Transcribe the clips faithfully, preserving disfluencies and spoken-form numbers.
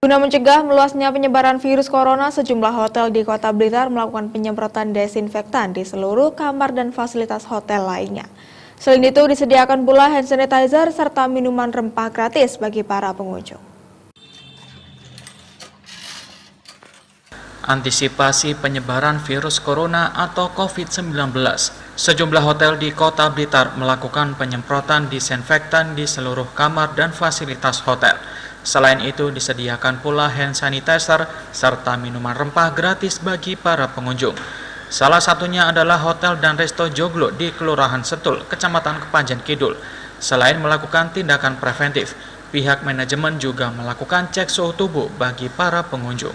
Guna mencegah meluasnya penyebaran virus corona, sejumlah hotel di Kota Blitar melakukan penyemprotan desinfektan di seluruh kamar dan fasilitas hotel lainnya. Selain itu, disediakan pula hand sanitizer serta minuman rempah gratis bagi para pengunjung. Antisipasi penyebaran virus corona atau COVID sembilan belas, sejumlah hotel di Kota Blitar melakukan penyemprotan disinfektan di seluruh kamar dan fasilitas hotel. Selain itu, disediakan pula hand sanitizer serta minuman rempah gratis bagi para pengunjung. Salah satunya adalah Hotel dan Resto Joglo di Kelurahan Setul, Kecamatan Kepanjen Kidul. Selain melakukan tindakan preventif, pihak manajemen juga melakukan cek suhu tubuh bagi para pengunjung.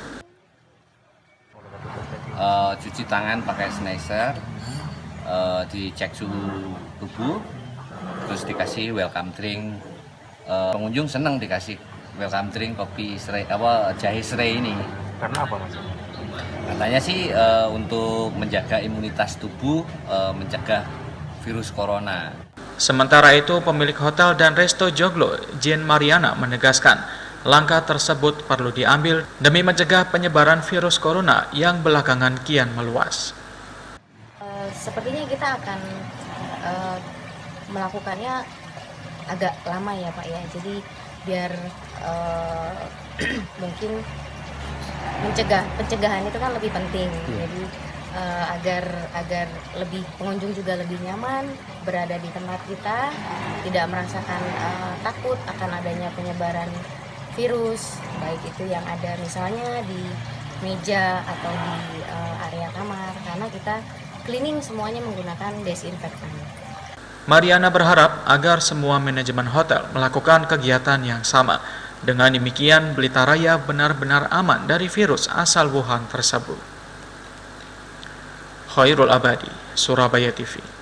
Uh, cuci tangan pakai sanitizer, uh, dicek suhu tubuh, terus dikasih welcome drink. Uh, pengunjung senang dikasih welcome drink kopi serai, apa jahe serai ini. Karena apa mas? Katanya sih uh, untuk menjaga imunitas tubuh, uh, mencegah virus corona. Sementara itu, pemilik Hotel dan Resto Joglo, Jen Mariana, menegaskan langkah tersebut perlu diambil demi mencegah penyebaran virus corona yang belakangan kian meluas. Uh, sepertinya kita akan uh, melakukannya agak lama ya Pak ya, jadi biar uh, mungkin mencegah pencegahan itu kan lebih penting, jadi uh, agar agar lebih pengunjung juga lebih nyaman berada di tempat kita, tidak merasakan uh, takut akan adanya penyebaran virus, baik itu yang ada misalnya di meja atau di uh, area kamar, karena kita cleaning semuanya menggunakan desinfektan. Mariana berharap agar semua manajemen hotel melakukan kegiatan yang sama. Dengan demikian, Blitar Raya benar-benar aman dari virus asal Wuhan tersebut. Khairul Abadi, Surabaya T V.